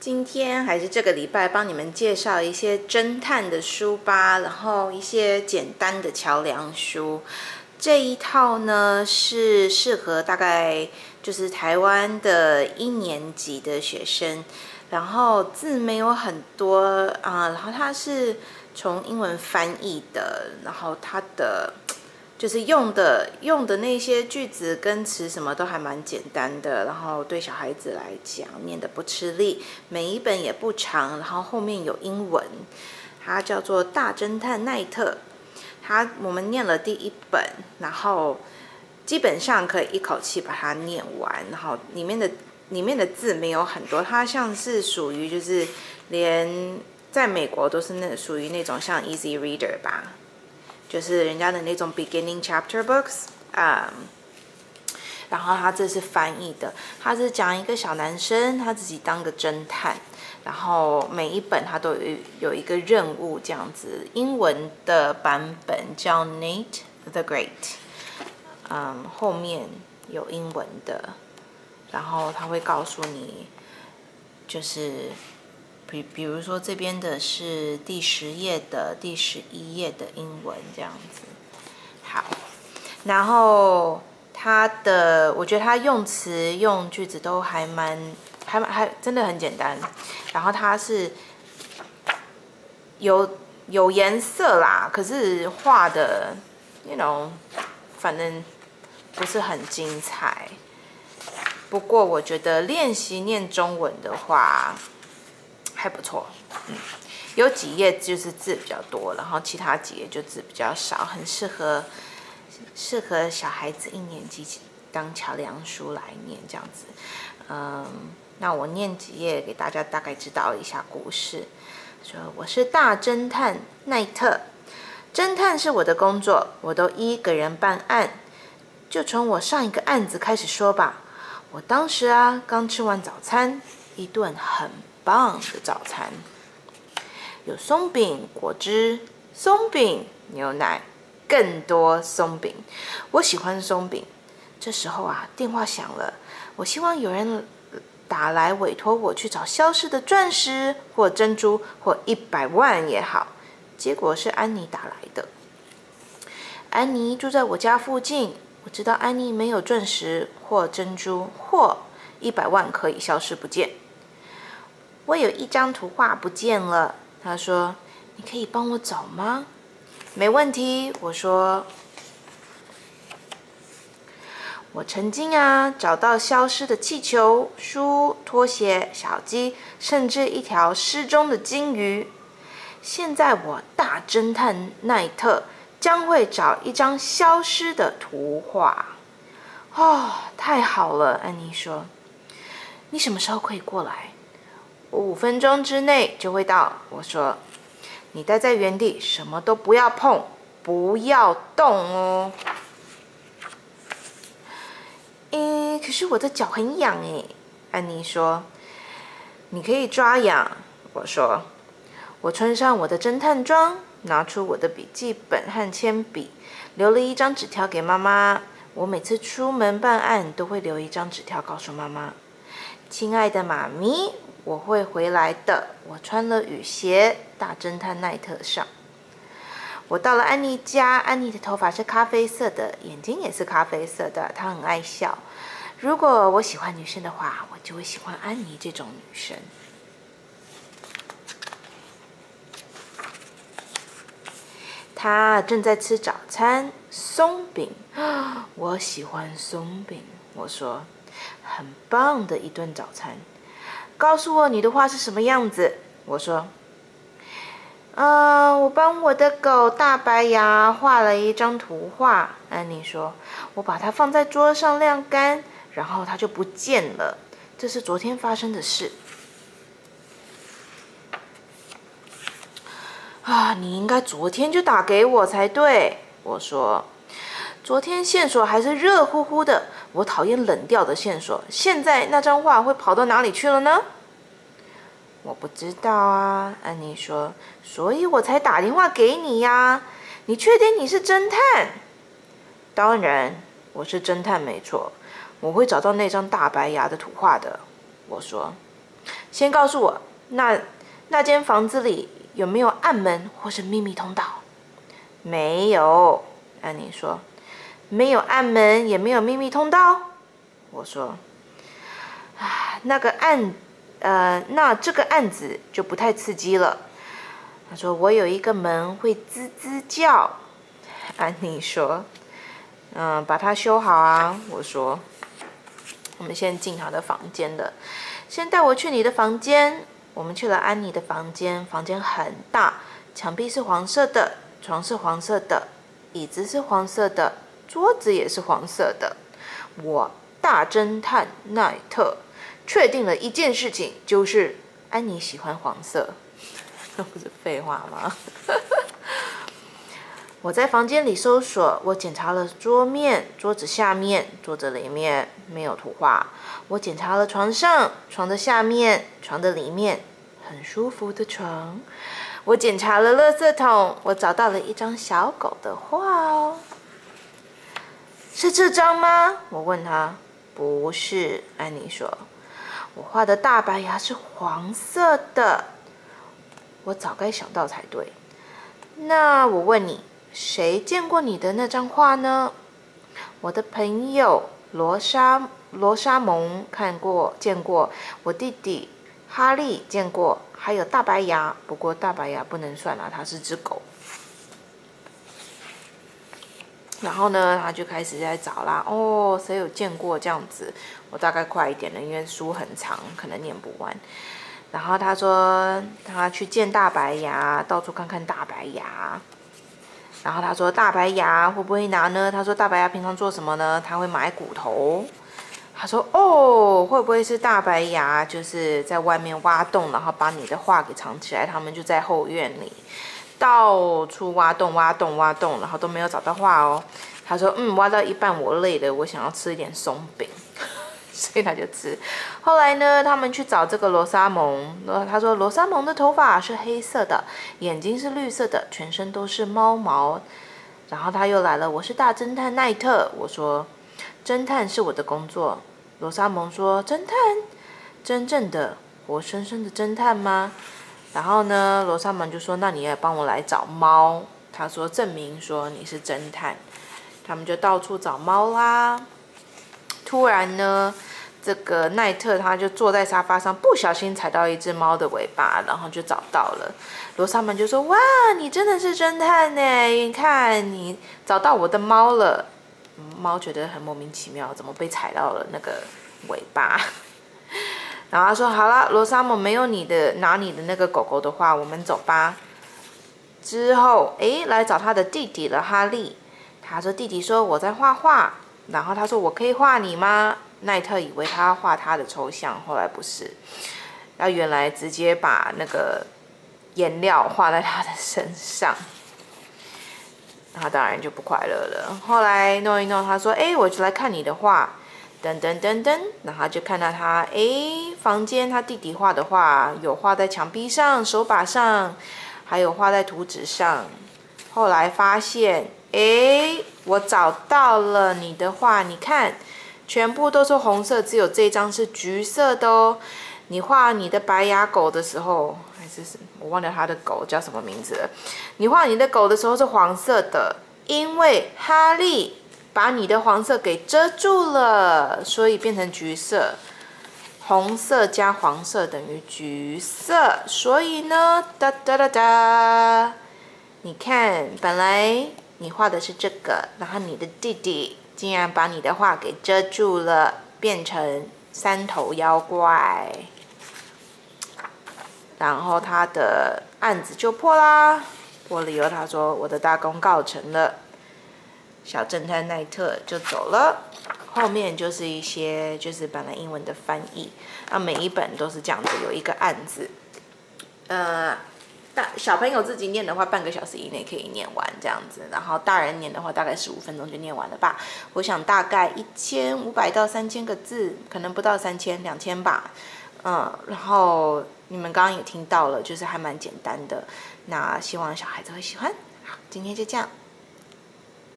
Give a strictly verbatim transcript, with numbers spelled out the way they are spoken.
今天还是这个礼拜帮你们介绍一些侦探的书吧，然后一些简单的桥梁书。这一套呢是适合大概就是台湾的一年级的学生，然后字没有很多啊、呃，然后它是从英文翻译的，然后它的就是用的用的那些句子跟词什么都还蛮简单的，然后对小孩子来讲念得不吃力，每一本也不长，然后后面有英文，它叫做《大侦探奈特》。它我们念了第一本，然后基本上可以一口气把它念完，然后里面的里面的字没有很多，它像是属于就是连在美国都是那属于那种像 easy reader 吧，就是人家的那种 beginning chapter books 啊、um, 然后他这是翻译的，他是讲一个小男生他自己当个侦探，然后每一本他都有有一个任务这样子。英文的版本叫 Nate the Great， 嗯，后面有英文的，然后他会告诉你，就是比比如说这边的是第十页的第十一页的英文这样子。好，然后他的我觉得他用词用句子都还蛮还还真的很简单，然后它是有有颜色啦，可是画的 ，you know， 反正不是很精彩。不过我觉得练习念中文的话还不错，嗯，有几页就是字比较多，然后其他几页就字比较少，很适合适合小孩子一年级当桥梁书来念这样子，嗯。那我念几页给大家大概知道一下故事。说我是大侦探奈特，侦探是我的工作，我都一个人办案。就从我上一个案子开始说吧。我当时啊刚吃完早餐，一顿很棒的早餐，有松饼、果汁、松饼、牛奶，更多松饼。我喜欢松饼。这时候啊，电话响了，我希望有人打来委托我去找消失的钻石或珍珠或一百万也好，结果是安妮打来的。安妮住在我家附近，我知道安妮没有钻石或珍珠或一百万可以消失不见。我有一张图画不见了，她说：“你可以帮我找吗？”没问题，我说。我曾经啊找到消失的气球、书、拖鞋、小鸡，甚至一条失踪的金鱼。现在我大侦探奈特将会找一张消失的图画。哦，太好了，安妮说。你什么时候可以过来？我五分钟之内就会到，我说。你待在原地，什么都不要碰，不要动哦。诶，可是我的脚很痒诶，安妮说。你可以抓痒，我说。我穿上我的侦探装，拿出我的笔记本和铅笔，留了一张纸条给妈妈。我每次出门办案都会留一张纸条告诉妈妈：“亲爱的妈咪，我会回来的。”我穿了雨鞋，大侦探奈特上。我到了安妮家，安妮的头发是咖啡色的，眼睛也是咖啡色的，她很爱笑。如果我喜欢女生的话，我就会喜欢安妮这种女生。她正在吃早餐，松饼。我喜欢松饼，我说，很棒的一顿早餐。告诉我你的画是什么样子，我说。呃，我帮我的狗大白牙画了一张图画，安妮说。我把它放在桌上晾干，然后它就不见了。这是昨天发生的事。啊，你应该昨天就打给我才对，我说。昨天线索还是热乎乎的，我讨厌冷掉的线索。现在那张画会跑到哪里去了呢？我不知道啊，安妮说，所以我才打电话给你呀。你确定你是侦探？当然，我是侦探没错。我会找到那张大白牙的图画的，我说。 先告诉我，那那间房子里有没有暗门或是秘密通道？没有，安妮说。没有暗门，也没有秘密通道。我说，啊，那个案，呃，那这个案子就不太刺激了。他说，我有一个门会吱吱叫。安妮说，嗯，把它修好啊。我说，我们先进他的房间了。先带我去你的房间。我们去了安妮的房间，房间很大，墙壁是黄色的，床是黄色的，椅子是黄色的，桌子也是黄色的。我大侦探奈特确定了一件事情，就是安妮喜欢黄色。这不是废话吗？我在房间里搜索，我检查了桌面、桌子下面、桌子里面没有图画。我检查了床上、床的下面、床的里面，很舒服的床。我检查了垃圾桶，我找到了一张小狗的画哦。是这张吗？我问他。不是，安妮说。我画的大白牙是黄色的。我早该想到才对。那我问你，谁见过你的那张画呢？我的朋友罗莎罗莎蒙看过见过，我弟弟哈利见过，还有大白牙。不过大白牙不能算啊，它是只狗。然后呢，他就开始在找啦。哦，谁有见过这样子？我大概快一点了，因为书很长，可能念不完。然后他说他去见大白牙，到处看看大白牙。然后他说大白牙会不会拿呢？他说大白牙平常做什么呢？他会买骨头。他说哦，会不会是大白牙就是在外面挖洞，然后把你的画给藏起来？他们就在后院里到处挖洞挖洞挖洞，然后都没有找到画哦。他说嗯，挖到一半我累了，我想要吃一点松饼。所以他就吃。后来呢，他们去找这个罗莎蒙，他说罗莎蒙的头发是黑色的，眼睛是绿色的，全身都是猫毛。然后他又来了，我是大侦探奈特。我说，侦探是我的工作。罗莎蒙说，侦探？真正的活生生的侦探吗？然后呢，罗莎蒙就说，那你也帮我来找猫。他说，证明说你是侦探。他们就到处找猫啦。突然呢，这个奈特他就坐在沙发上，不小心踩到一只猫的尾巴，然后就找到了。罗莎蒙就说：“哇，你真的是侦探呢！你看，你找到我的猫了。”猫觉得很莫名其妙，怎么被踩到了那个尾巴？然后他说：“好了，罗莎蒙没有你的拿你的那个狗狗的话，我们走吧。”之后，诶，来找他的弟弟了，哈利。他说：“弟弟说我在画画。”然后他说：“我可以画你吗？”奈特以为他要画他的抽象，后来不是，他原来直接把那个颜料画在他的身上，他当然就不快乐了。后来弄一弄，他说：“哎，我就来看你的画。”噔噔噔噔，然后就看到他，哎，房间他弟弟画的画有画在墙壁上、手把上，还有画在图纸上。后来发现，哎，我找到了你的画，你看，全部都是红色，只有这张是橘色的哦。你画你的白牙狗的时候，还是我忘了它的狗叫什么名字了。你画你的狗的时候是黄色的，因为哈利把你的黄色给遮住了，所以变成橘色。红色加黄色等于橘色，所以呢，哒哒哒哒，你看，本来你画的是这个，然后你的弟弟竟然把你的画给遮住了，变成三头妖怪，然后他的案子就破啦。破了以后，他说我的大功告成了，小侦探奈特就走了。后面就是一些就是本来英文的翻译，那每一本都是这样子，有一个案子，呃。大小朋友自己念的话，半个小时以内可以念完这样子，然后大人念的话，大概十五分钟就念完了吧。我想大概一千五百到三千个字，可能不到三千，两千吧。嗯，然后你们刚刚也听到了，就是还蛮简单的。那希望小孩子会喜欢。好，今天就这样。